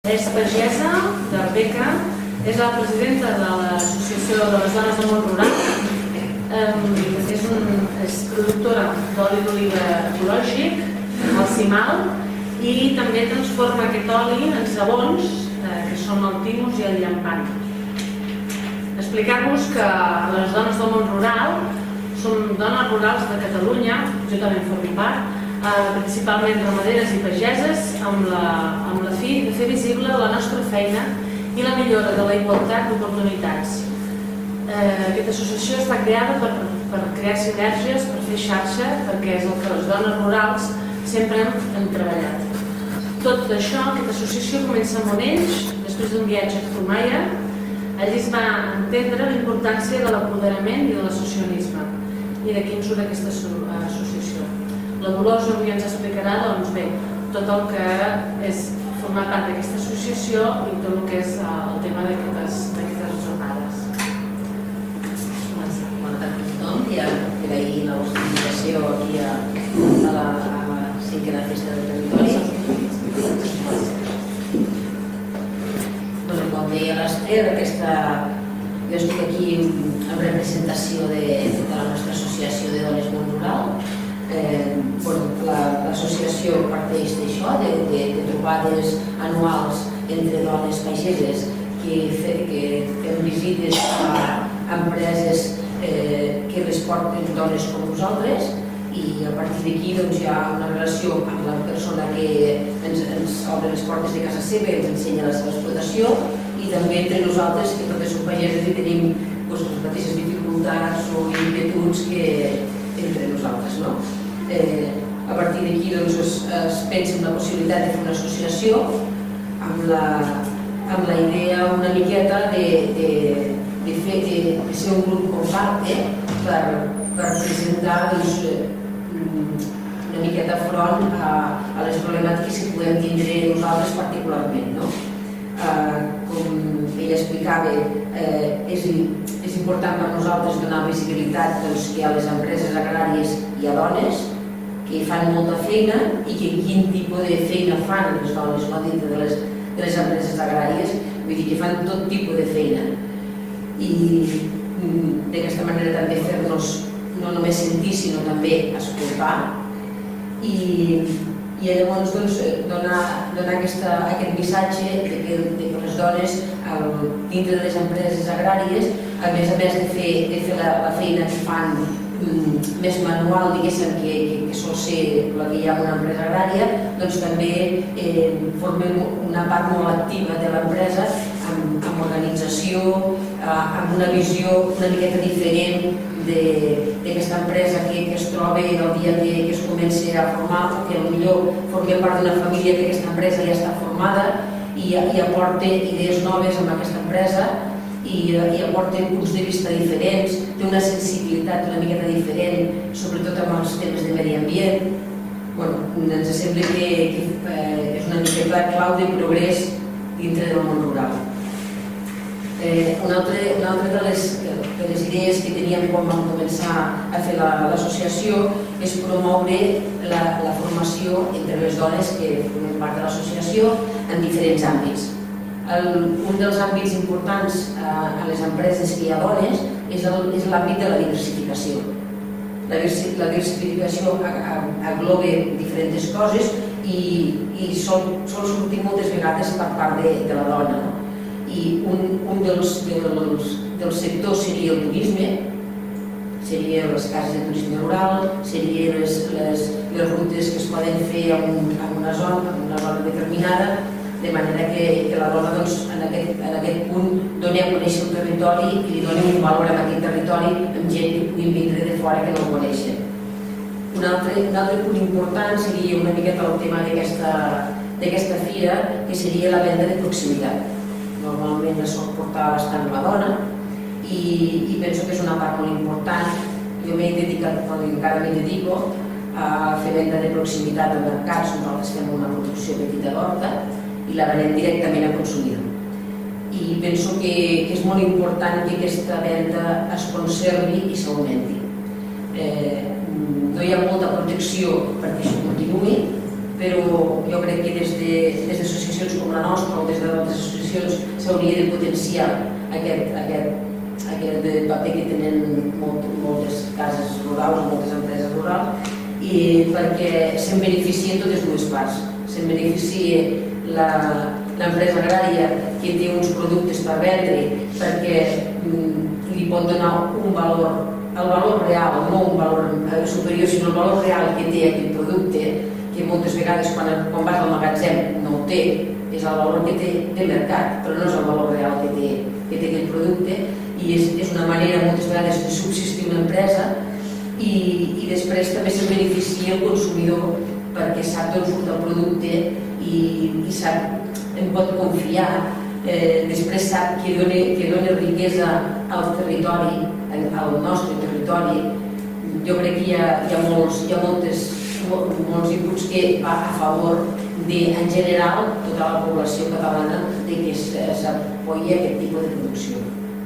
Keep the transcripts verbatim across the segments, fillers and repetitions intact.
És pagesa d'Arbeca, és la presidenta de l'Associació de les Dones del Món Rural, és, un, és productora d'oli d'oliva ecològic, el Cimal, i també transforma aquest oli en sabons, que són el Timus i el Llampant. Explicar-vos que les dones del món rural som dones rurals de Catalunya, jo també en formo part, principalment ramaderes i pageses, amb la fi de fer visible la nostra feina i la millora de la igualtat d'oportunitats. Aquesta associació està creada per crear sinergies, per fer xarxa, perquè és el que les dones rurals sempre hem treballat. Tot això, aquesta associació comença a Monells, després d'un viatge a Zumaia. Allí es va entendre la importància de l'apoderament i de l'associacionisme. I d'aquí ens surt aquesta associació. La Dolors avui ens explicarà, doncs bé, tot el que és formar part d'aquesta associació i tot el que és el tema d'aquestes jornades. Bona tarda a tothom i agrair la vostra invitació aquí a la cinquena festa del territori. Com deia l'Esther, jo estic aquí en representació de la nostra associació de dones món rural. L'associació parteix d'això, de trobades anuals entre dones pageses que fem visites a empreses que les porten dones com nosaltres, i a partir d'aquí hi ha una relació amb la persona que ens obre les portes de casa seva i ens ensenya la seva explotació, i també entre nosaltres, que totes som pageses i tenim les mateixes dificultats o inquietuds que entre nosaltres. A partir d'aquí es pensa en la possibilitat de fer una associació amb la idea una miqueta de ser un grup compacte per presentar una miqueta front a les problemàtiques que podem tindre nosaltres particularment. Com ella explicava, és important per nosaltres donar visibilitat que a les empreses agràries hi ha dones que fan molta feina i que quin tipus de feina fan les dones dintre de les empreses agràries, vull dir que fan tot tipus de feina. I d'aquesta manera també fer-nos no només sentir, sinó també escoltar, i llavors donar aquest missatge que les dones dintre de les empreses agràries, a més a més de fer la feina que fan més manual, diguéssim, que sol ser la que hi ha en una empresa agrària, doncs també formen una part molt activa de l'empresa amb organització, amb una visió una miqueta diferent d'aquesta empresa que es troba el dia que es comença a formar, o que potser forma part d'una família que aquesta empresa ja està formada i aporta idees noves amb aquesta empresa i aporta punts de vista diferents, té una sensibilitat una miqueta diferent, sobretot amb els temes de medi ambient. Ens sembla que és una miqueta clau de progrés dintre del món rural. Una altra de les idees que teníem quan vam començar a fer l'associació és promoure la formació entre les dones que formen part de l'associació en diferents àmbits. Un dels àmbits importants a les empreses que hi ha dones és l'àmbit de la diversificació. La diversificació engloba diferents coses i sol sortir moltes vegades per part de la dona. I un dels sectors seria el turisme, serien les cases de turisme rural, serien les rutes que es poden fer en una zona determinada, de manera que la dona en aquest punt doni a conèixer el territori i li doni un valor a aquest territori amb gent que puguin vindre de fora que no el coneixen. Un altre punt important seria una miqueta el tema d'aquesta fira, que seria la venda de proximitat. Normalment es sol portar bastant la dona i penso que és una part molt important. Jo m'he dedicat, encara m'hi dedico, a fer venda de proximitat a mercats. Nosaltres fem una producció petita d'horta i la venem directament a consumir. I penso que és molt important que aquesta venda es conservi i s'augmenti. No hi ha molta protecció perquè això continuï, però jo crec que des d'associacions com la nostra o des d'altres associacions s'hauria de potenciar aquest paper que tenen moltes cases rurals o moltes empreses rurals, i perquè se'n beneficien totes dues parts. Se'n beneficia l'empresa agrària, que té uns productes per vendre, perquè li pot donar un valor, el valor real, no un valor superior, sinó el valor real que té aquest producte, que moltes vegades quan vas al magatzem no ho té, és el valor que té de mercat, però no és el valor real que té aquest producte, i és una manera moltes vegades de subsistir una empresa, i després també se'n beneficia el consumidor perquè sap d'on surt el producte i sap en pot confiar, després sap que dona riquesa al territori, al nostre territori. Jo crec que hi ha molts inputs que va a favor de, en general, tota la població catalana que s'apoyi aquest tipus de producció.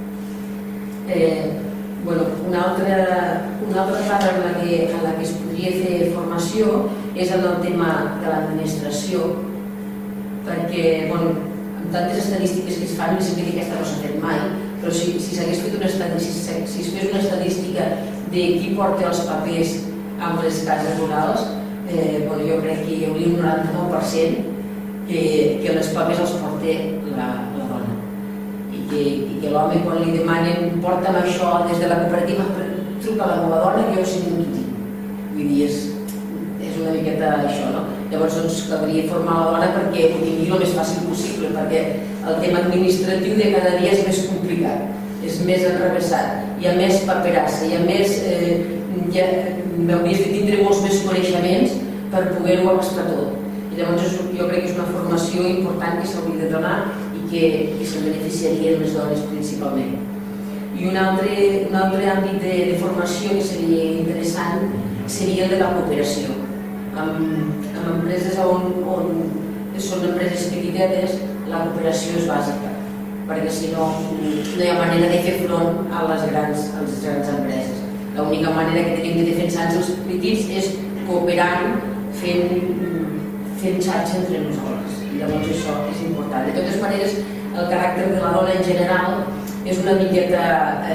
Una altra part en la que es podria fer formació és en el tema de l'administració, perquè amb tantes estadístiques que es fan, no sé que aquesta no s'ha fet mai, però si s'hagués fet una estadística, si es fes una estadística de qui porta els papers amb les cases rurals, jo crec que hi hauria un noranta-nou per cent que els papers els porta la dona, i que l'home quan li demanen porta'm això des de la cooperativa, truca a la meva dona que jo sé que no ho tinc. Vull dir, és una miqueta això, no? Llavors doncs caldria formar la dona perquè ho tingui el més fàcil possible, perquè el tema administratiu de cada dia és més complicat, és més enrevessat, hi ha més paperassa, hi ha més... hauries de tindre molts més coneixements per poder-ho abastar tot. I llavors jo crec que és una formació important que s'hauria de donar i que se'n beneficiarien les dones principalment. I un altre àmbit de formació que seria interessant seria el de la cooperació. En empreses on són empreses petitetes, la cooperació és bàsica, perquè si no, no hi ha manera de fer front a les grans empreses. L'única manera que tenim de defensar-nos els petits és cooperant, fent xarxa entre nosaltres. I llavors això és important. De totes maneres, el caràcter de la dona en general és una miqueta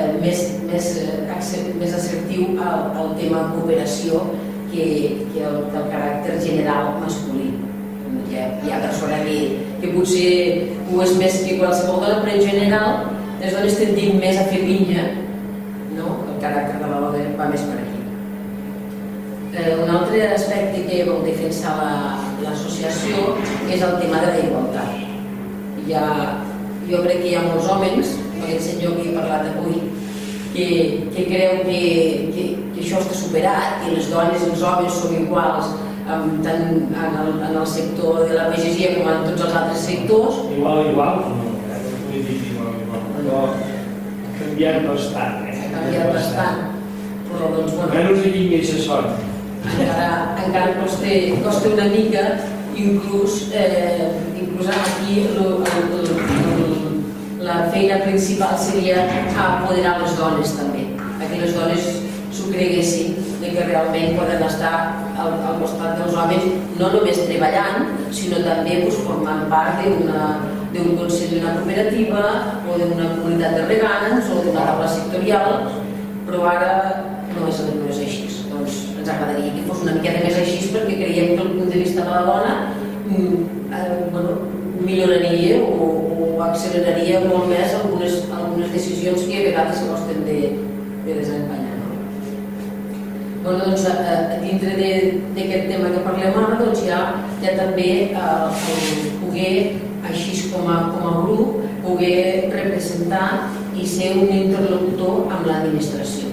més assertiu al tema cooperació que el caràcter general masculí. Hi ha persona que potser ho és més que qualsevol dona, però en general les dones tendim més a fer pinya, el caràcter de la dona va més per aquí. Un altre aspecte que vol defensar l'associació és el tema de la igualtat. Jo crec que hi ha molts homes, aquest senyor que he parlat avui, que creu que això està superat, que les dones i els homes són iguals tant en el sector de la pagesia com en tots els altres sectors. Igual, igual, no, no vull dir igual, igual, però ha canviat bastant. Ha canviat bastant, però doncs, bueno... Menys aquí que això són. Encara costa una mica, inclús aquí la feina principal seria apoderar les dones també, que les dones s'ho creguessin que realment poden estar al costat dels homes no només treballant, sinó també formant part d'un consell d'una cooperativa o d'una comunitat de regants o d'una taula sectorial, però ara no és així. Doncs ens agradaria que fos una miqueta més així perquè creiem que el punt de vista de la dona milloraria o acceleraria molt més algunes decisions que a vegades costen de desempenyar. Dintre d'aquest tema que parlem ara hi ha també poder, així com a grup, poder representar i ser un interlocutor amb l'administració.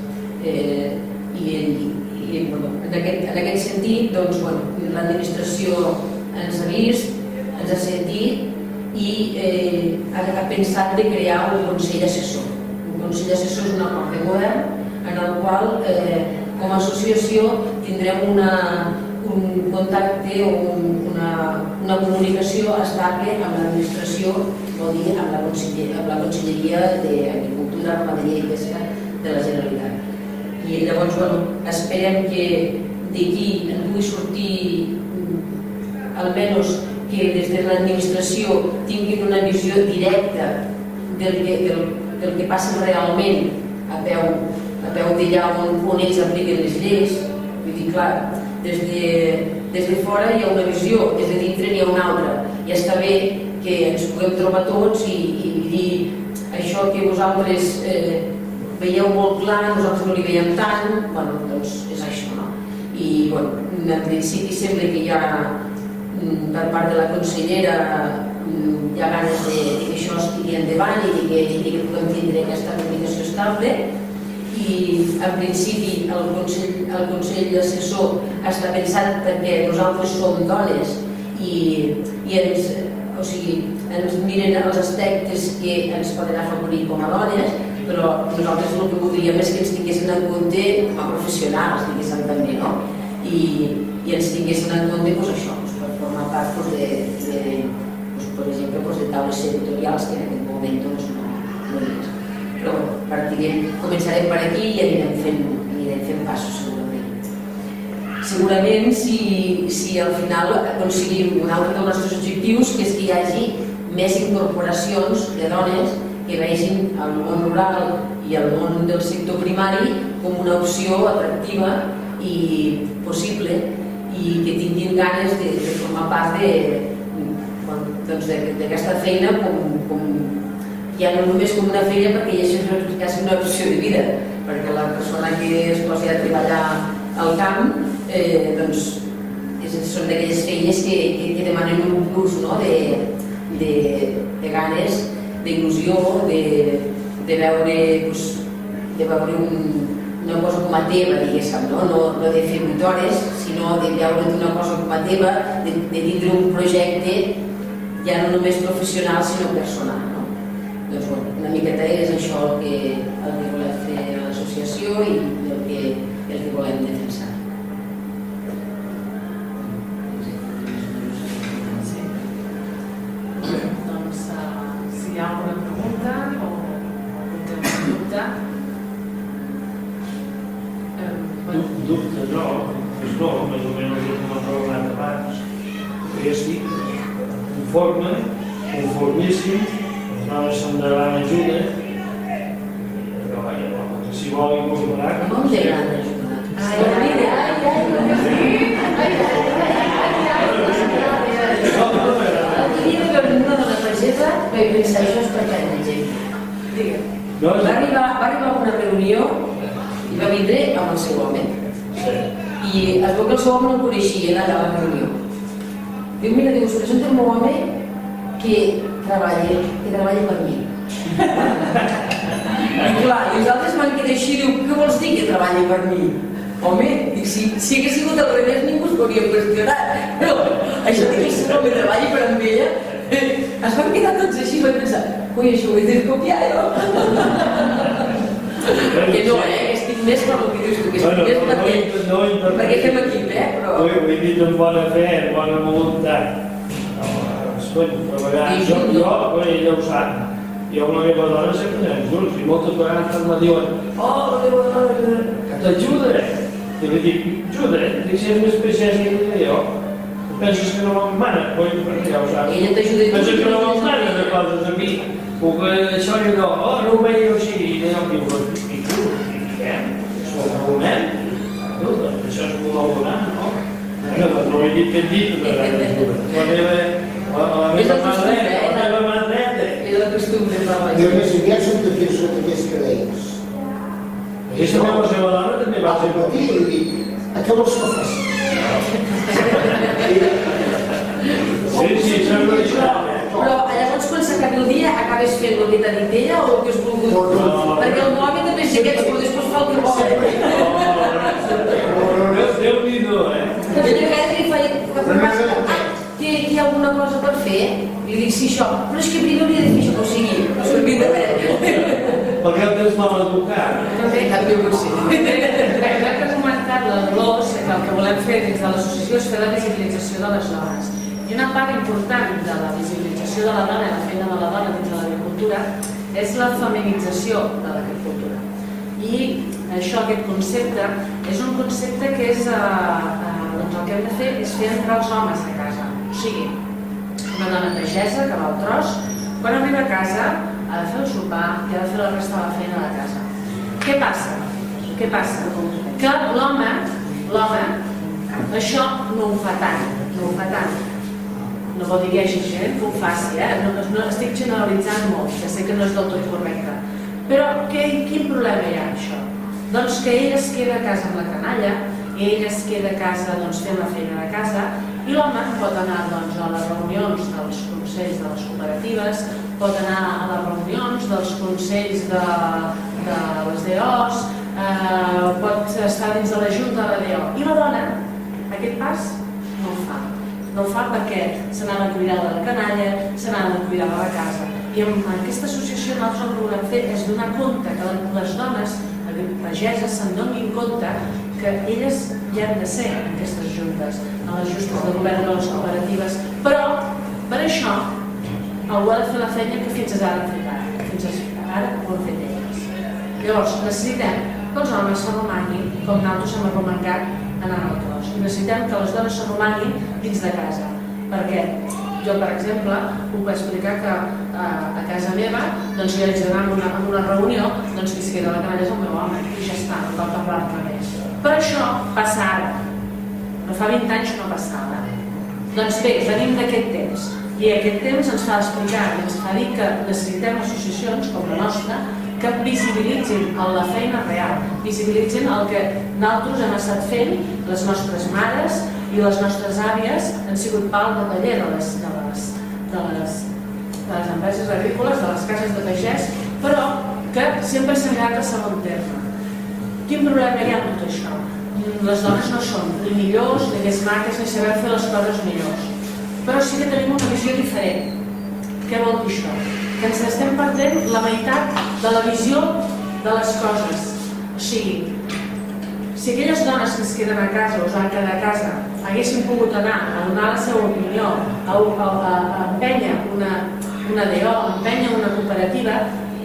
En aquest sentit, l'administració ens ha vist, ens ha sentit i ha pensat de crear un consell assessor. Un consell assessor és un acord de govern en el qual, com a associació, tindrem un contacte o una comunicació estable amb l'administració, vol dir amb la Conselleria d'Agricultura, Ramaderia i Pesca de la Generalitat. I llavors esperem que d'aquí en pugui sortir almenys que des de l'administració tinguin una visió directa del que, del, del que passa realment a peu, a peu d'allà on, on ells apliquen les lleis. Vull dir, clar, des de, des de fora hi ha una visió, des de dintre n'hi ha una altra. Ja està bé que ens puguem trobar tots i, i dir això que vosaltres eh, veieu molt clar, nosaltres no li veiem tant, bueno, doncs és això, no? I, bueno, en principi sembla que hi ha, per part de la consellera, hi ha ganes de, de que això estigui endavant i de que, de que puguem tindre aquesta comunicació estable. I, en principi, el Consell, el Consell Assessor està pensat perquè nosaltres som dones i, i ens, o sigui, ens miren els aspectes que ens poden afavorir com a dones, però nosaltres el que voldríem és que ens tinguessin en compte com a professionals, diguéssim també, no? I, i ens tinguessin en compte, doncs això, doncs, per formar part doncs, de, de, doncs, per exemple, doncs, de taules sectorials que en aquest moment doncs, no, no hi és. Però bueno, partirem, començarem per aquí i anirem fent, anirem fent passos segurament. Segurament si, si al final aconseguim un altre dels nostres objectius, que és que hi hagi més incorporacions de dones que vegin el món rural i el món del sector primari com una opció atractiva i possible i que tinguin ganes de, de formar part d'aquesta feina com, com, ja no només com una feina perquè ja és quasi una opció de vida, perquè la persona que es posi a treballar al camp eh, doncs, és, són d'aquelles feines que, que, que demanen un plus, no? de, de, de ganes, d'il·lusió, de, de veure, pues, de veure un, una cosa com a teva, diguéssim, no? No, no de fer vuit hores, sinó de veure una cosa com a teva, de, de tindre un projecte ja no només professional, sinó personal. No? Doncs, bueno, una miqueta és això el que, el que volem fer a l'associació i el que, el que volem defensar. Sí. Doncs, uh, si hi ha alguna pregunta o algun dubte... Dubte no, és no, més o menys com ha parlat abans, que estic conforme, conformíssim, les dones se'n demanen ajuda, però si vol incorporar... Com té gran ajuda? Ai, ai, ai, ai, el dia que una dona pagesa vaig pensar això és per tant d'exemple. Va arribar a una reunió i va vindre amb el seu home. I es veu que el seu home no el coneixia allà a la reunió. Diu, mira, diu, us presenta el meu home que treballa, que treballa per mi. I clar, i els altres van quedar així, diu, què vols dir que treballa per mi? Home, dic, si, si hagués sigut al revés ningú es hauria qüestionat. Però això de que el seu home treballa per amb ella, es van quedar tots així i van pensar, ui, això ho he de copiar jo. Que no, eh? Estic més per el que dius tu, que estic més perquè, perquè fem equip, eh? Però... Ho he dit amb bona fe, amb bona voluntat. Escolta, treballar... Jo, jo, ella ho sap. Jo amb la meva dona sempre anem junts i moltes vegades me diuen oh, la meva dona, que t'ajuda. I li dic, ajuda, dic, si és més peixès que jo. Penses que no m'emmana? Perquè ja ho saps. Ella t'ajuda i penses que no m'emmana de coses a mi. Puc això i no, oh, no ho veia així. I jo dic, i tu, i què? Això ho abonem? Això és col·laborar, no? No he dit que he dit, però la meva mà dreta, la meva mà dreta. És la costumbre, però... Jo més aviat són d'aquests d'aquests cadells. Aquesta meva seva dona també va ser... Al matí li dic, a què vols que faci? Sí, sí, sembla això. Però llavors quan s'acabi el dia acabes fent el que t'ha dit ella o el que has volgut? Perquè el mòbil també és d'aquests, però després fa el que vol. Déu-n'hi-do, eh? També de vegades li faig que hi ha alguna cosa per fer, li dic sí això, però és que primer hauria de fer això, o sigui, no servir de res. Perquè el tens mal educat. També, també pot ser. Ja que ha comentat la Dolors, el que volem fer dins de l'associació és fer la visibilització de les dones. I una part important de la visibilització de la dona i la feina de la dona dins de l'agricultura és la feminització de l'agricultura. I això, aquest concepte, és un concepte que és, eh, eh, doncs el que hem de fer és fer entrar els homes a casa. O sigui, una dona pagesa que va al tros, quan arriba a casa ha de fer el sopar i ha de fer la resta de la feina de casa. Què passa? Què passa? Que l'home, l'home, això no ho fa tant, no ho fa tant. No vol dir que hi hagi gent que ho faci, eh? No, no estic generalitzant molt, que sé que no és del tot correcte. Però que, quin problema hi ha això? Doncs que ell es queda a casa amb la canalla, ell es queda a casa doncs, fent la feina de casa, i l'home pot anar doncs, a les reunions dels consells de les cooperatives, pot anar a les reunions dels consells de, de les D Os, eh, pot estar dins de la junta de la D O. I la dona, aquest pas, no ho fa. No ho fa perquè se n'ha de cuidar de la canalla, se n'ha de cuidar de la casa. I en aquesta associació nosaltres el que volem fer és donar compte que les dones pageses se'n donin compte que elles hi han de ser en aquestes juntes, en les justes de govern de les cooperatives, però per això algú ha de fer la feina que fins ara han fet ara, fins ara ho han fet elles. Llavors necessitem que els homes s'arromanguin com nosaltres hem arromangat anant al tros. I necessitem que les dones s'arromanguin dins de casa, perquè jo, per exemple, puc explicar que a casa meva, doncs si haig d'anar a una reunió, doncs qui es queda a la canalla és el meu home, i ja està, no cal parlar-ne més. Però això passa ara, no fa vint anys no passava. Doncs bé, venim d'aquest temps, i aquest temps ens fa explicar, ens fa dir que necessitem associacions com la nostra que visibilitzin la feina real, visibilitzin el que nosaltres hem estat fent, les nostres mares i les nostres àvies han sigut pal de taller de les, de les, de les, de les empreses agrícoles, de les cases de pagès, però que sempre s'han quedat a segon terme. Quin problema hi ha amb tot això? Les dones no són ni millors, ni més maques, ni sabem fer les coses millors. Però sí que tenim una visió diferent. Què vol dir això? Que ens estem perdent la meitat de la visió de les coses. O sigui, si aquelles dones que es queden a casa o s'han quedat a casa haguessin pogut anar a donar la seva opinió, a, a, a empènyer una, una D O, a empènyer una cooperativa,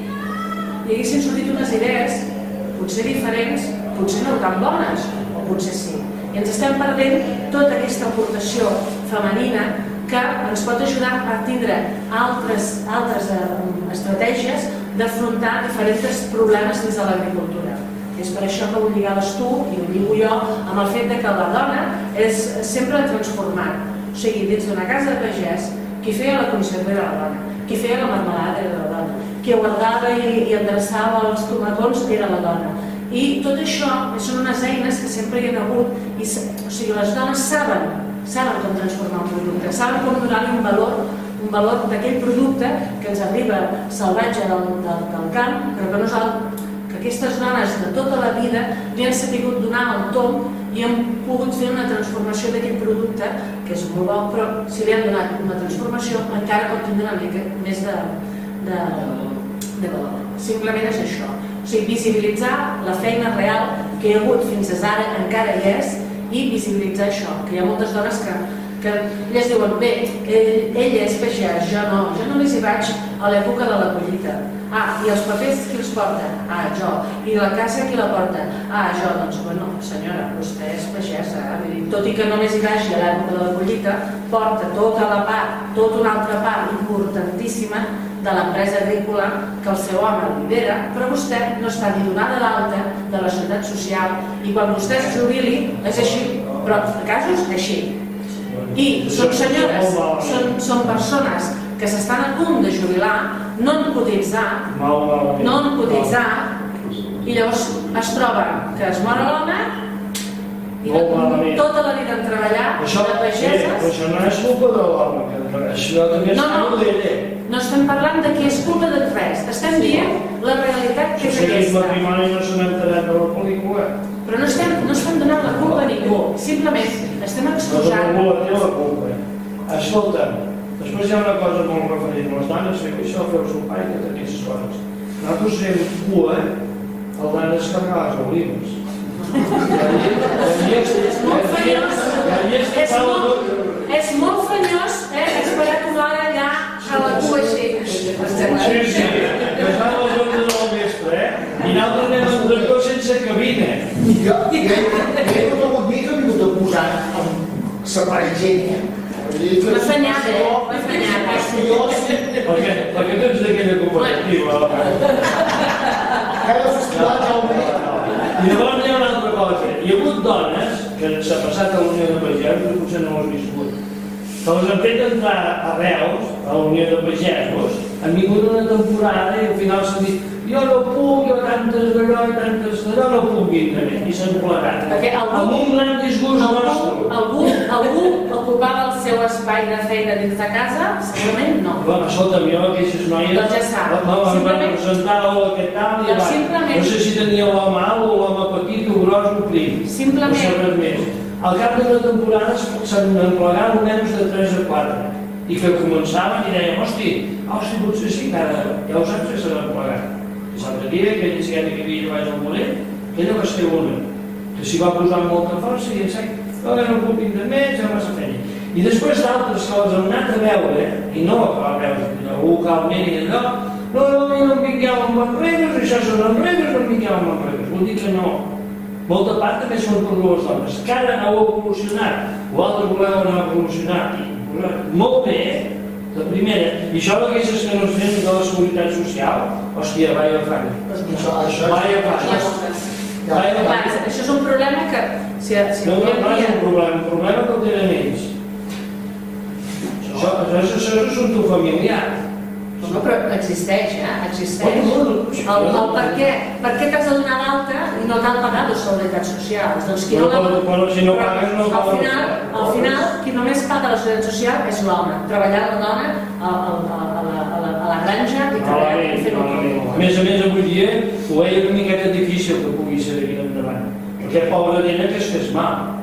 i haguessin sortit unes idees, potser diferents, potser no tan bones, o potser sí. I ens estem perdent tota aquesta aportació femenina que ens pot ajudar a tindre altres, altres estratègies d'afrontar diferents problemes dins de l'agricultura. És per això que vull lligar-les tu, i ho lligo jo, amb el fet que la dona és sempre transformant. O sigui, dins d'una casa de pagès, qui feia la conserva era la dona, qui feia la marmelada era la dona, qui guardava i, i endreçava els tomacons era la dona. I tot això són unes eines que sempre hi ha hagut, i, o sigui, les dones saben saben com transformar un producte, saben com donar-li un valor, un valor d'aquell producte que ens arriba salvatge del, del, del camp, però que nosaltres, que aquestes dones de tota la vida li han sabut donar el tomb i han pogut fer una transformació d'aquell producte, que és molt bo, però si li han donat una transformació encara pot tindre una mica més de, de, de valor. Simplement és això, o sigui, visibilitzar la feina real que hi ha hagut fins ara, encara hi és, i visibilitzar això, que hi ha moltes dones que, que elles diuen, bé, ell, ella és pagès, jo no, jo només hi vaig a l'època de la collita. Ah, i els papers qui els porta? Ah, jo. I la casa qui la porta? Ah, jo. Doncs, bueno, senyora, vostè és pagesa, eh? Tot i que només hi vagi a l'època de la collita, porta tota la part, tota una altra part importantíssima de l'empresa agrícola que el seu home lidera, però vostè no està ni donada d'alta de la Seguretat Social i quan vostè es jubili és així, però en casos així. I són senyores, són, són persones que s'estan a punt de jubilar, no en cotitzar, no en cotitzar, i llavors es troba que es mor l'home i tota la vida en treballar de pageses. Això no és culpa de l'home, això també és culpa d'ella. No estem parlant de qui és culpa de res, estem dient la realitat que és aquesta. Si el matrimoni no se n'ha enterat de la pel·lícula. Però no estem, no estem donant la culpa a ningú, simplement estem excusant. No té la culpa. Escolta, després hi ha una cosa molt referent a les dones, que això feu sopar i totes aquestes coses. Nosaltres fem cua al d'anar a descarregar les olives. És molt fenyós, és molt fenyós, eh, esperar una hora allà a la cua així. Sí, sí, que fan les onze del vespre, eh? I nosaltres anem amb tractor sense cabina. Jo, jo he vingut a mi que he vingut a posar amb la pargenya, M'ha afanyat, eh? M'ha afanyat. Perquè tu ets d'aquella cooperativa. Cada festival ja ho veia. I llavors hi ha una altra cosa. Hi ha hagut dones, que s'ha passat a la Unió de Pagesos, que potser no ho has viscut, que les han fet entrar a Reus, a la Unió de Pagesos, han vingut una temporada i al final s'han dit jo no puc, jo tantes d'allò i tantes d'allò, no puc vindre més, i s'han plegat. Amb un gran disgust nostre. Algú, algú ocupava el seu espai de feina dins de casa? Segurament no. Bueno, escolta'm, jo aquestes noies... Doncs ja sap. Em van presentar aquest tal i va. No sé si tenia l'home alt o l'home petit o gros o prim. Simplement. No sé res més. Al cap d'una temporada se'n emplegaven nens de tres a quatre i que començaven i deien, hosti, hosti, potser sí que ara ja ho saps que s'han emplegat. I l'altre dia, aquella xiqueta que havia llevat al Mollet, aquella va ser una, que s'hi va posar amb molta força i ja no, no puc vindre més, ja massa feina. I després d'altres que les han anat a veure, i no que va veure, localment i allò, no, no, no em vingueu amb enredes, això són enredes, no em vingueu amb enredes. Vol dir que no. Molta part també són per les dones, que ara heu evolucionat, o altres voleu anar a evolucionar, molt bé, la primera, i això d'aquestes que no es fem de la Seguretat Social, hòstia, vaia fan. Vaia fan. Això és un problema que... No, no, no és un problema, un problema que el tenen ells. Això és un tu familiar. No, però existeix, eh? Existeix. El per què? Per què t'has de donar l'alta i no t'han pagat les seguretats socials? Doncs qui no la... Però si no pagues, no pagues. Al final, qui només paga la seguretat social és l'home. Treballar la dona a la granja i treballar i fer un A més a més, avui dia ho veia una miqueta difícil que pugui ser d'aquí endavant. Perquè pobra nena que es fes mal.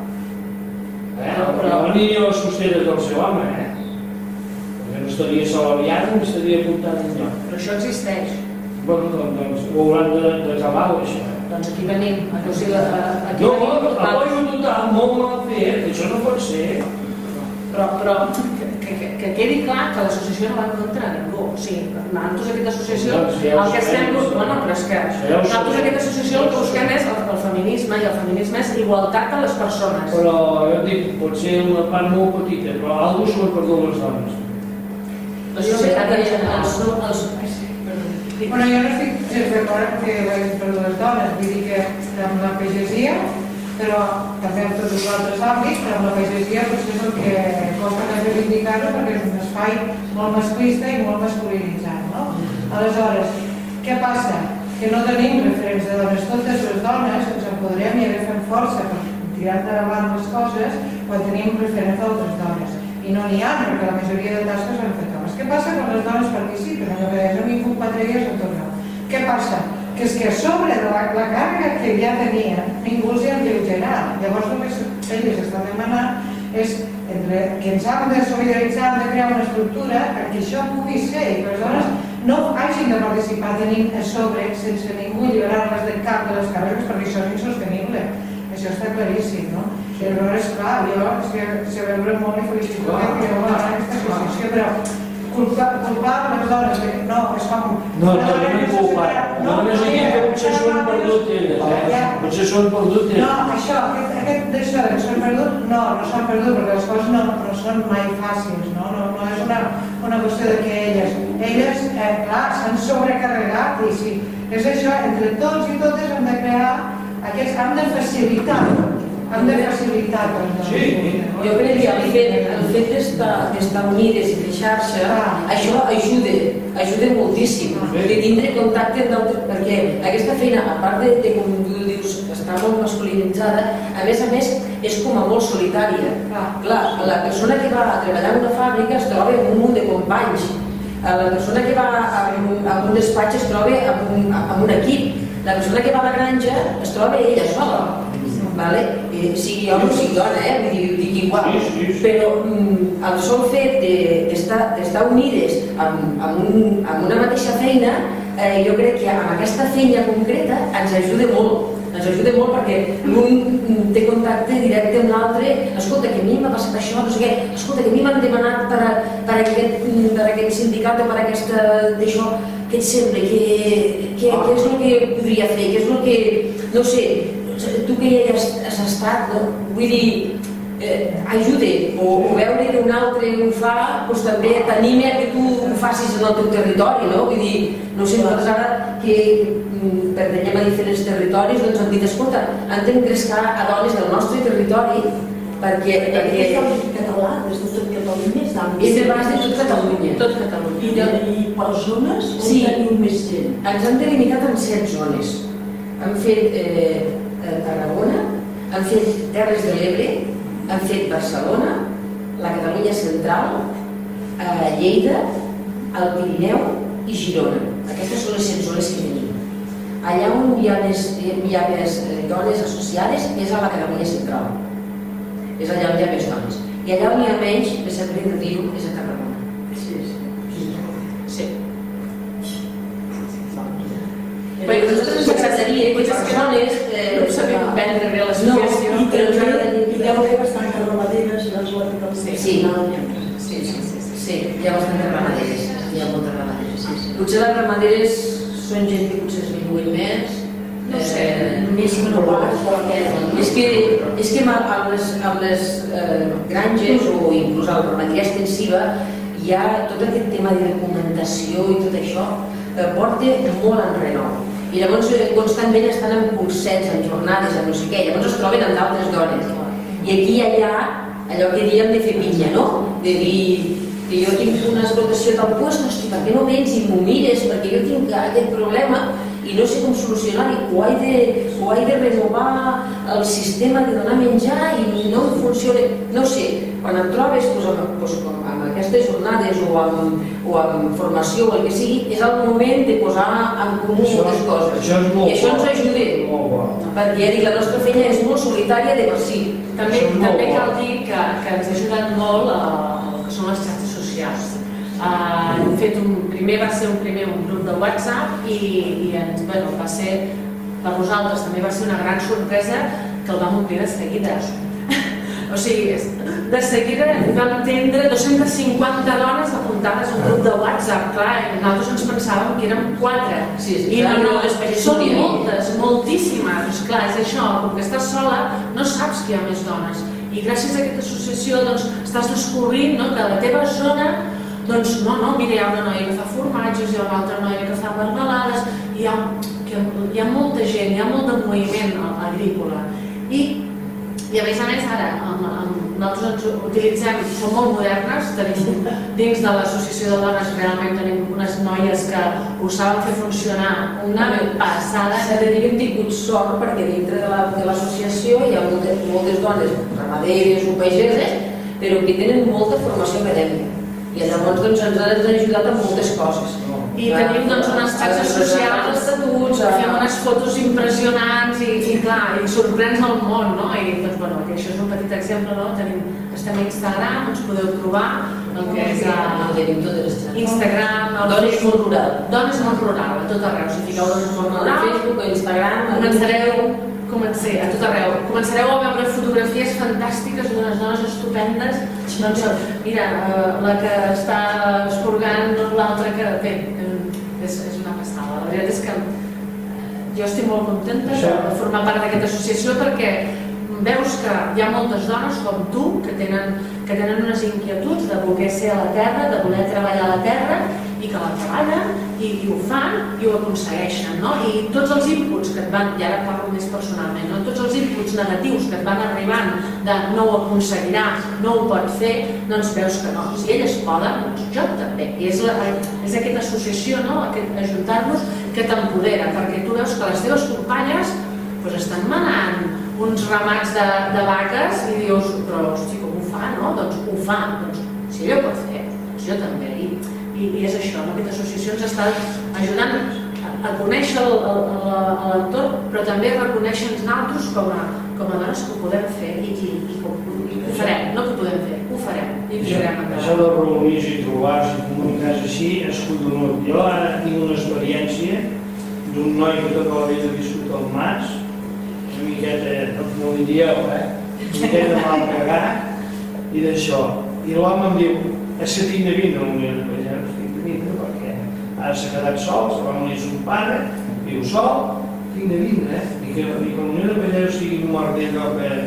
No aniria a les costeres del seu home, eh? No estaria salariat, no estaria apuntat enlloc. Però això existeix. Bueno, doncs ho hauran d'acabar, això. Doncs aquí venim. No, apoyo total, molt mal fet, això no pot ser. Però que quedi clar que l'associació no va en contra de ningú. O sigui, nosaltres aquesta associació, el que estem... Bueno, però és que nosaltres aquesta associació el que busquem és el feminisme, i el feminisme és igualtat a les persones. Però, jo dic, pot ser una part molt petita, però alguna cosa s'ho han perdut les dones. La societat en general. Bueno, jo no estic d'acord que ho hagin perdut les dones, vull dir que amb la pagesia, però també en tots els altres àmbits, però amb la pagesia potser és el que costa més reivindicar-ho perquè és un espai molt masclista i molt masculinitzat, no? Aleshores, què passa? Que no tenim referents de dones. Totes les dones ens empoderem i agafem força per tirar endavant les coses quan tenim referents d'altres dones. I no n'hi ha, perquè la majoria de tasques han fet homes. Què passa quan les dones participen? Allò que deies, a mi puc quatre dies a tot no. Què passa? Que és que a sobre de la, la càrrega que ja tenien, ningú els hi ha alleugerat. Llavors només elles estan demanant és entre que ens hem de solidaritzar, hem de crear una estructura perquè això pugui ser i que les dones no hagin de participar tenint a sobre sense ningú alliberar-les del cap de les càrregues perquè això és insostenible. Això està claríssim, no? I llavors, clar, jo és que se veure molt i felicito que hi ha aquesta associació, però culpar les dones, no, és com... No, no, no m'he culpat. No, només dic que potser són perdut elles, eh? Potser són perdut elles. No, això, aquest d'això que s'han perdut, no, no s'han perdut, perquè les coses no són mai fàcils, no? No és una qüestió de que elles, elles, clar, s'han sobrecarregat i sí, és això, entre tots i totes hem de crear aquests, hem de facilitar, hem de facilitar les dones. Jo crec que el fet, el fet d'estar unides i de xarxa, això ajuda, ajuda moltíssim, de tindre contacte amb d'altres, perquè aquesta feina, a part de, com tu dius, està molt masculinitzada, a més a més és com a molt solitària. Clar, la persona que va a treballar en una fàbrica es troba amb un munt de companys, la persona que va a un despatx es troba amb un equip, la persona que va a la granja es troba ella sola. Sigui home o sigui dona, dic igual, però el sol fet d'estar unides amb una mateixa feina, jo crec que amb aquesta feina concreta ens ajuda molt, ens ajuda molt perquè l'un té contacte directe amb l'altre, escolta, que a mi m'ha passat això, no sé què, escolta, que a mi m'han demanat per aquest sindicat o per aquesta d'això, què et sembla, què és el que podria fer, què és el que, no sé, tu que ja has estat, vull dir, ajuda, o veure que un altre ho fa, doncs també t'anima que tu ho facis en el teu territori, no? Vull dir, no sé, nosaltres ara que pertanyem a diferents territoris, doncs hem dit, escolta, hem d'engrescar a dones del nostre territori perquè... És català, des de tot Catalunya, és de base de tot Catalunya. Tot Catalunya. I per zones on Sí. teniu més gent? Ens hem delimitat en set zones. Hem fet eh, Tarragona, hem fet Terres de l'Ebre, hem fet Barcelona, la Catalunya Central, eh, Lleida, el Pirineu i Girona. Aquestes són les set zones que tenim. Allà on hi ha més, hi ha més dones associades és a la Catalunya Central. És allà on hi ha més dones. I allà on hi ha menys, me sembla que dir-ho, és a Tarragona. Sí, sí. Sí. Bé, Nosaltres ens agradaria que persones... No sabem prendre bé la No, situació. i també hi deu haver bastantes ramaderes a les verticals. Sí. Sí. Sí, sí, sí, sí, sí, hi ha bastantes ramaderes, hi ha moltes ramaderes, sí, sí. Potser les ramaderes són gent que potser es viuen més, no sé, més que no pas, perquè... És que, és que amb les, amb les eh, granges o inclús a la ramaderia extensiva hi ha tot aquest tema de documentació i tot això eh, porta molt enrere. I llavors eh, constantment estan en cursets, en jornades, en no sé què, llavors es troben amb d'altres dones. I aquí i allà, allò que diem de fer pinya, no? De dir que jo tinc una explotació tal lloc, hosti, per què no vens i m'ho mires? Perquè jo tinc aquest problema i no sé com solucionar-ho, o he de, o he de renovar el sistema de donar menjar i no em funciona. No sé, quan em trobes doncs, amb, doncs, amb aquestes jornades o amb, o amb formació o el que sigui, és el moment de posar en comú Això- moltes coses. això és molt I això ens bo. ajuda, Molt bo. perquè ja dic, la nostra feina és molt solitària de per si. També, Això és molt també bo. cal dir que, que ens ha ajudat molt a, el que són les xarxes socials. Uh, hem fet un, primer va ser un primer un grup de WhatsApp i, i ens, bueno, va ser, per nosaltres també va ser una gran sorpresa que el vam omplir de seguida. O sigui, de seguida vam entendre dos-centes cinquanta dones apuntades al grup de WhatsApp, clar, i nosaltres ens pensàvem que érem quatre. Sí, sí, I no, clar, no, no, és són que moltes, moltíssimes. Doncs clar, és això, com que estàs sola, no saps que hi ha més dones. I gràcies a aquesta associació doncs, estàs descobrint, no, que a la teva zona doncs no, no, mira, hi ha una noia que fa formatges, hi ha una altra noia que fa marmelades, hi ha, que, hi ha molta gent, hi ha molt de moviment agrícola. I, i a més a més, ara, amb, amb, nosaltres ens utilitzem, som molt modernes, tenim dins de l'associació de dones realment tenim unes noies que ho saben fer funcionar una passada. S'ha de dir que hem tingut sort perquè dintre de l'associació hi ha moltes, moltes dones ramaderes o pageses, però que tenen molta formació acadèmica. I llavors doncs, ens han ajudat amb moltes coses. I tenim doncs, unes xarxes socials, estatuts, fem unes fotos impressionants i, i clar, i sorprens el món, no? I doncs, bueno, que això és un petit exemple, no? Tenim, estem a Instagram, ens podeu trobar, el que és a tenim totes les xarxes. Instagram, el Dones Facebook, Món Rural. Dones Món Rural, a tot arreu. Si fiqueu Dones Món A Rural, Facebook, a Instagram, començareu, comencé, a tot arreu, començareu a veure fotografies fantàstiques d'unes dones estupendes. Doncs, mira, la que està esporgant, l'altra que... Bé, és, és una passada. La veritat és que jo estic molt contenta de formar part d'aquesta associació perquè veus que hi ha moltes dones com tu que tenen, que tenen unes inquietuds de voler ser a la terra, de voler treballar a la terra i que la treballen i, i ho fan i ho aconsegueixen, no? I tots els inputs que et van, i ara parlo més personalment, no? Tots els inputs negatius que et van arribant de no ho aconseguirà, no ho pot fer, doncs veus que no. Si elles poden, doncs jo també. I és, la, és aquesta associació, no? Aquest ajuntar-nos que t'empodera, perquè tu veus que les teves companyes doncs, estan manant uns ramats de, de vaques i dius, però hosti, com ho fa, no? Doncs ho fa, doncs si ella ho pot fer, doncs jo també. I, i, i és això, no? Aquesta associació ens està ajudant a, a conèixer l'entorn, però també a reconèixer-nos nosaltres com a, com a dones que ho podem fer i, i, i, i ho farem, no que ho podem fer, ho farem i ho farem endavant. Això de reunir-se i trobar-se i comunicar-se així és collonut. Jo ara tinc una experiència d'un noi que tota la vida ha viscut al Mas, una miqueta, no li dieu, eh? Una miqueta mal cagat i d'això. I l'home em diu, és que tinc de vindre a la Unió de Pagesos, tinc de vindre perquè ara s'ha quedat sol, se va morir son pare, viu sol, tinc de vindre, eh? Ni que, ni que la Unió de Pagesos sigui un mort d'allò que,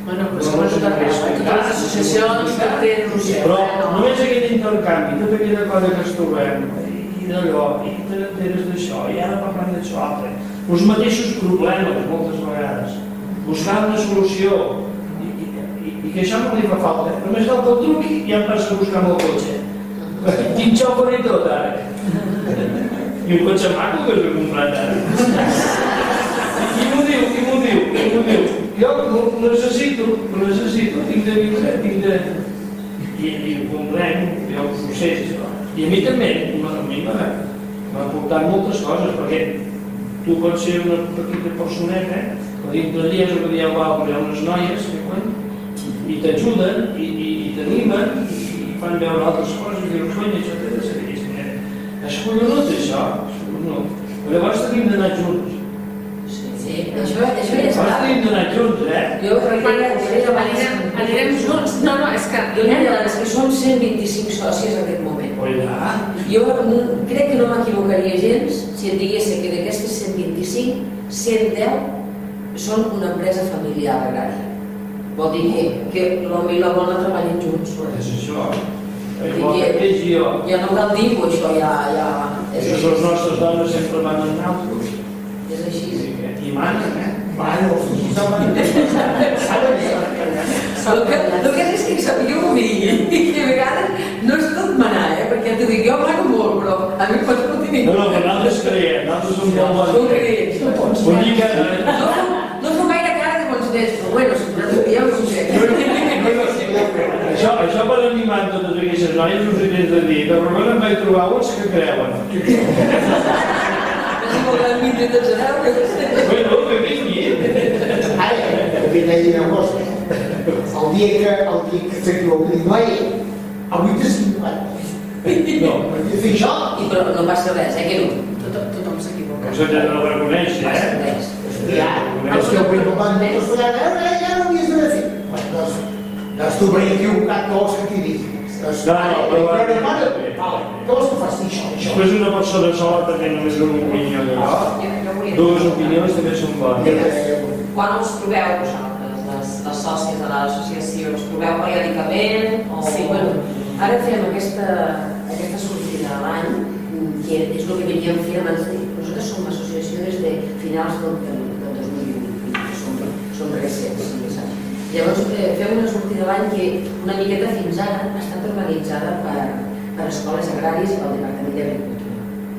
Bueno, però és que totes les associacions tenen... Però només aquest intercanvi, tota aquella cosa que es trobem, i d'allò, i te n'enteres d'això, i ara parlem d'això altre, els mateixos problemes moltes vegades, buscar una solució, i que això no li fa falta. Només falta el truqui i ja em passa a buscar amb el cotxe. Quin xofer i tot, ara. I un cotxe maco que us he comprat ara. I m'ho diu, i m'ho diu, i m'ho diu. Jo necessito, necessito, tinc de viure, tinc de... I ho comprenc, jo ho sé, això. I a mi també, a mi m'ha portat moltes coses, perquè tu pots ser una petita personeta, que dintre d'ells el que dieu altres, hi ha unes noies que quan i t'ajuden, i t'animen, i fan veure altres coses, i dius, coi, això té de ser d'aquesta manera. És collonut, això, és collonut. Però llavors tenim d'anar junts. Sí, això ja està. Llavors tenim d'anar junts, eh? Jo crec que anirem junts. No, no, és que... Jo n'hi ha les que són cent vint-i-cinc sòcies en aquest moment. Oiga. Jo crec que no m'equivocaria gens si et digués que d'aquestes cent vint-i-cinc, cent deu són una empresa familiar agrària. Vol dir que l'home i la dona treballen junts. És això. Jo no cal dir-ho, això ja... Això són les nostres dones sempre van en altres. És així. I manen, eh? Bueno, el que és que sabia ho dir, i que a vegades no és tot manar, eh? Perquè t'ho dic, jo mano molt, però a mi pots continuar. No, no, però nosaltres creiem, nosaltres som molt bons. Som creients. Vull dir que... No som gaire cara de bons nets, però bueno, si ja ho sé. Això per animar totes aquestes noies us he de dir que probablement em vaig trobar uns que creuen. Si volen vindre tots a veure. Bueno, que vingui. Ara, també t'he dit una cosa. El dia que el dia que s'equivoca, dic, noi, avui t'has equivocat. No, perquè fer això... Però no passa res, eh, que no? Tothom s'equivoca. Això ja no ho reconeix, eh? Ja, el seu primer van dir, ja no havies d'haver fet. Doncs tu m'he equivocat, què vols que t'hi digui? No, no, però... Què vols que faci això? Després una persona sola també només una opinió d'allò. Dues opinions també són bones. Quan us trobeu vosaltres, les, les sòcies de l'associació? Us trobeu periòdicament? O... Sí, bueno, ara fem aquesta, aquesta sortida a l'any, que és el que veníem fent abans de dir. Nosaltres som associació des de finals del, del dos mil vuit, som, som recents. Llavors fem una sortida a l'any que una miqueta fins ara ha estat organitzada per, per escoles agràries i pel Departament d'Agricultura.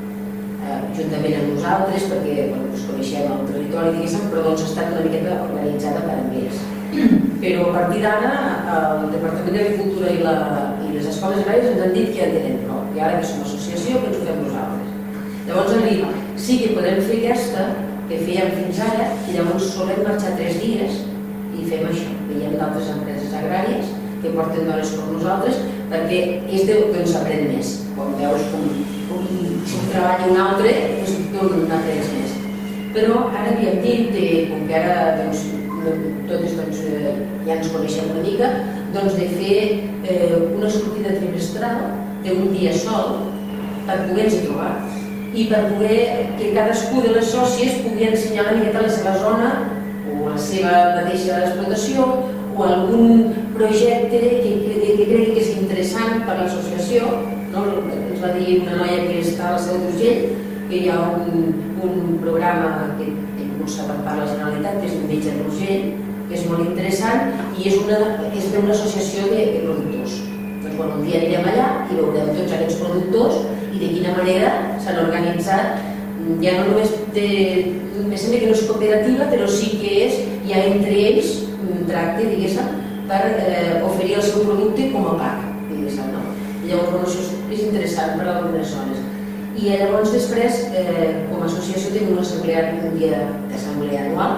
Eh, juntament amb nosaltres, perquè bueno, us coneixem el territori, diguéssim, però doncs ha estat una miqueta organitzada per amb ells. Però a partir d'ara el Departament d'Agricultura i, la, i les escoles agràries ens han dit que ja en tenen prou, i ara que som associació que ens ho fem nosaltres. Llavors han dit, sí que podem fer aquesta que fèiem fins ara, i llavors solem marxar tres dies i fem això. Veiem d'altres empreses agràries que porten dones com nosaltres, perquè és del que ens aprèn més. Quan veus com, com, com treballa un altre, doncs n'aprens més. Però ara havíem dit, com que ara doncs, totes doncs, ja ens coneixem una mica, doncs de fer eh, una sortida trimestral d'un dia sol per poder-nos trobar i per poder que cadascú de les sòcies pugui ensenyar una miqueta la seva zona o la seva mateixa explotació o algun projecte que, que, que cregui que és interessant per a l'associació. No? Ens va dir una noia que està a la Seu d'Urgell que hi ha un, un programa que impulsa per part de la Generalitat, que és un metge d'Urgell, que és molt interessant i és d'una associació de, de productors. Doncs bueno, un dia anirem allà i veurem tots aquests productors i de quina manera s'han organitzat. Ja no només de... Me sembla que no és cooperativa, però sí que és, ja entre ells, un tracte, diguéssim, per eh, oferir el seu producte com a pac, diguéssim, no? I llavors, bueno, això és interessant per a algunes zones. I llavors, després, eh, com a associació, tenim una assemblea, un dia d'assemblea anual,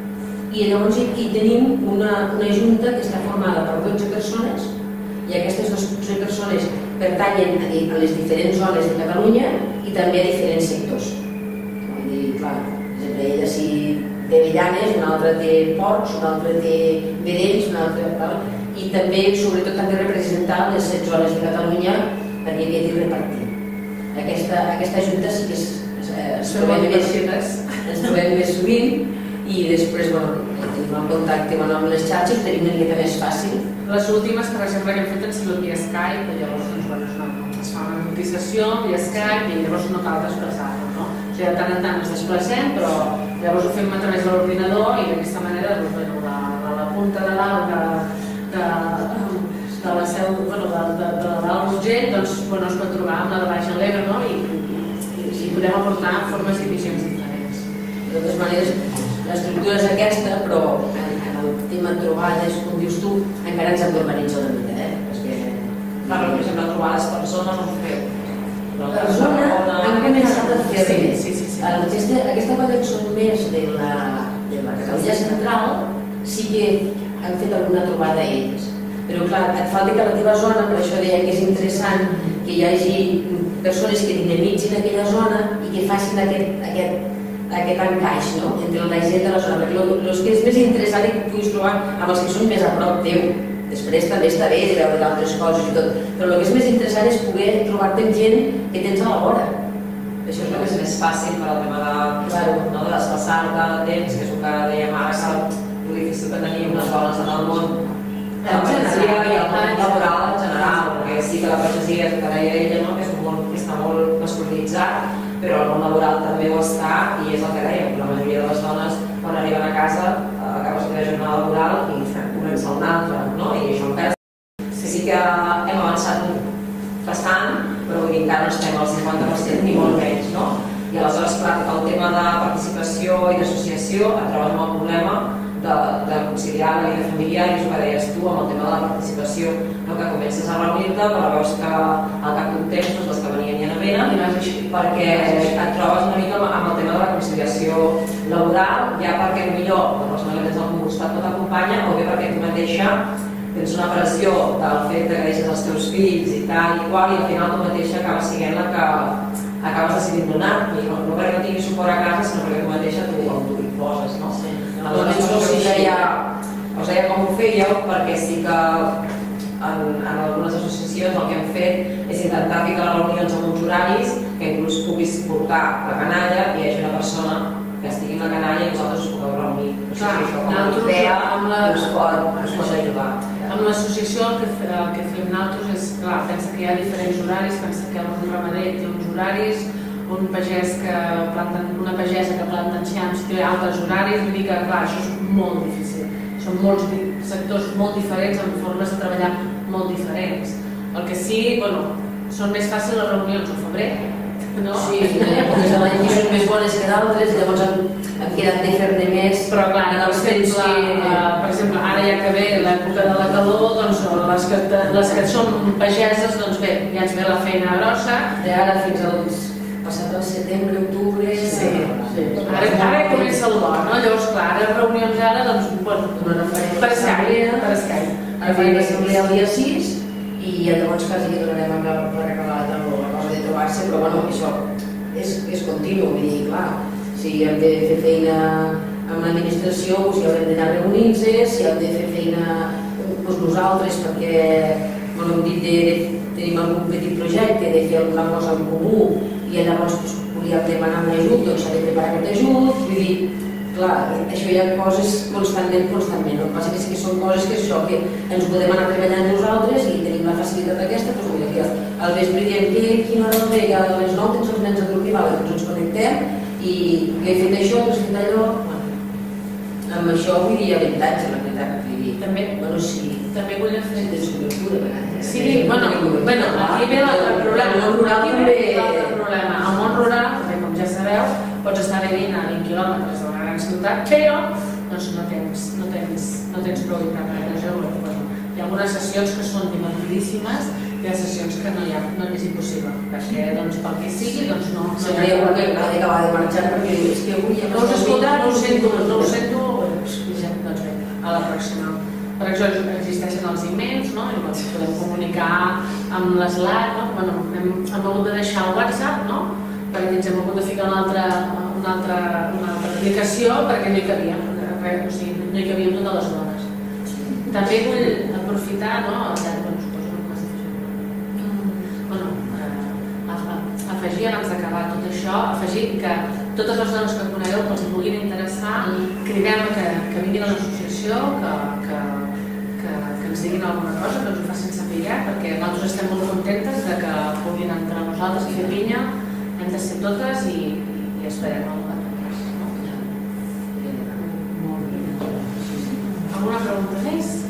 i llavors hi tenim una, una junta que està formada per dotze persones, i aquestes dotze persones pertanyen a, a les diferents zones de Catalunya i també a diferents sectors. Vull dir, clar, ella si té avellanes, una altra té porcs, una altra té vedells, una altra... I també, sobretot, també representar les set zones de Catalunya per hi havia de repartir. Aquesta, aquesta junta sí que es, es, es, trobem més, ens trobem més sovint i després, bueno, tenim el contacte amb les xarxes, ho tenim una mica més fàcil. Les últimes, per exemple, que hem fet han sigut via Skype, i llavors doncs, bueno, es, fa, es fa una notificació via Skype i llavors no cal desplaçar-nos, no? O sigui, de tant en tant ens desplacem, però llavors ho fem a través de l'ordinador i d'aquesta manera, doncs, bueno, la, la, la punta de l'alt de, de, de la seu, bueno, de, de, de l'alt Urgell, doncs, bueno, es pot trobar amb la de Baix a l'Ebre, no? I, i, i podem aportar formes i visions diferents. De totes maneres, l'estructura és aquesta, però el tema trobades, com dius tu, encara ens hem d'organitzar una mica, eh? Perquè... Clar, per exemple, trobar les persones on feu. La zona han començat a fer sí, sí, sí, sí. Aquesta, aquesta part que són més de la, de la Catalunya central, sí que han fet alguna trobada ells. Però clar, et falta que a la teva zona, per això deia que és interessant que hi hagi persones que dinamitzin aquella zona i que facin aquest, aquest aquest encaix, no?, entre la gent de la zona, perquè el que és més interessant és que puguis trobar amb els que són més a prop teu. Després també està bé de veure d'altres coses i tot, però el que és més interessant és poder trobar-te amb gent que tens a la vora. Això és el que és més fàcil per al tema de, claro, no, de desplaçar-te de temps, que és el que dèiem ara, que el difícil que tenim les dones en el món de la pagesia i el món laboral en general, perquè sí que la pagesia, és el que deia ella, no?, que és un món que està molt masculinitzat, però el món laboral també ho està i és el que dèiem, la majoria de les dones quan arriben a casa acabes de la jornada laboral i comença una altra, no? I això encara sí, sí que hem avançat bastant, però vull dir, encara no estem al cinquanta per cent ni molt menys, no? I aleshores, clar, el tema de participació i d'associació et trobes amb el problema de, de conciliar la vida familiar i és el que deies tu amb el tema de la participació, no? Que comences a reunir-te però veus que al cap d'un temps doncs, les que venien ja no venen perquè et trobes una mica amb el tema de la conciliació laboral, ja perquè potser la persona que tens al costat no t'acompanya o bé perquè tu mateixa tens una pressió del fet que deixes els teus fills i tal i qual i al final tu mateixa acabes sent la que acabes decidint donar, i no, no perquè no tinguis suport a casa sinó perquè tu mateixa t'ho imposes, no? Sí. Aleshores, no us deia, us deia com ho fèieu, perquè sí que en, en algunes associacions el que hem fet és intentar ficar les reunions amb uns horaris que inclús puguis portar la canalla i hi hagi una persona que estigui en la canalla i vosaltres us podeu reunir. Clar, o sigui, això com a idea amb la, us pot, us pot ajudar. Amb l'associació el, que, el que fem nosaltres és, clar, pensa que hi ha diferents horaris, pensa que un ramader té uns horaris, un pagès que planten, una pagesa que planta enciams té altres horaris, vull dir que clar, això és molt difícil. Són molts sectors molt diferents, amb formes de treballar molt diferents. El que sí, bueno, són més fàcils les reunions al febrer, no? Sí, hi ha èpoques de l'any que són més bones que d'altres, llavors hem, hem quedat de fer-ne més. Però clar, per exemple, que... per exemple, ara ja que ve l'època de la calor, doncs les que, les que són pageses, doncs bé, ja ens ve la feina grossa. De ara fins als passat el setembre, octubre... Sí, sí. Ara, ara comença el bo, no? Llavors, clar, ara reunions ara, doncs, bueno, per Skype, per Skype. Ara farem l'assemblea el dia sis i llavors quasi que donarem per acabar la cosa de trobar-se, però bueno, això és, és continu, vull dir, clar, si hem de fer feina amb l'administració, si haurem d'anar reunint-se, si hem de fer feina doncs, nosaltres, perquè, bueno, hem dit de, de, tenim algun petit projecte de fer alguna cosa en comú i llavors doncs, volíem demanar un ajut, doncs s'ha de preparar aquest ajut, vull dir, clar, això hi ha coses constantment, constantment, el que passa que sí que són coses que això, que ens podem anar treballant nosaltres i tenim la facilitat aquesta, doncs vull dir, al vespre diem que quina hora ve, que a les nou tens els nens a dormir, vale, doncs ens connectem i he fet això, he fet allò, bueno, amb això vull dir avantatge, la veritat, vull dir, també, bueno, sí, també vull fer de sobretura, a vegades. Sí, bueno, bueno, aquí ve l'altre problema, el món rural també l'altre problema. Al món rural, també, com ja sabeu, pots estar vivint a vint quilòmetres de la gran ciutat, però doncs, no, tens, no, tens, no tens prou internet. Bueno, hi ha algunes sessions que són divertidíssimes i hi ha sessions que no, hi ha, no és impossible, perquè doncs, pel que sigui doncs, no... No hi ha hagut d'acabar de marxar perquè és que avui... No us escoltar, no ho sento, no ho sento, doncs bé, a la pròxima. Per exemple, existeixen els e-mails, no? I doncs podem comunicar amb l'Slack, no? Bueno, hem, hem hagut de deixar el WhatsApp, no? Perquè ens hem hagut de ficar una altra, una altra, una altra aplicació perquè no hi cabíem, o sigui, no hi cabíem totes les dones. També vull aprofitar, no? Bueno, suposo que m'has de fer. Bueno, afegir, abans d'acabar tot això, afegir que totes les dones que conegueu que els vulguin interessar, cridem que, que vinguin a l'associació, que, que, que, que ens diguin alguna cosa, que ens ho facin saber, perquè nosaltres estem molt contentes de que puguin entrar nosaltres i fer pinya, hem de ser totes i, i esperem a totes. Alguna pregunta més?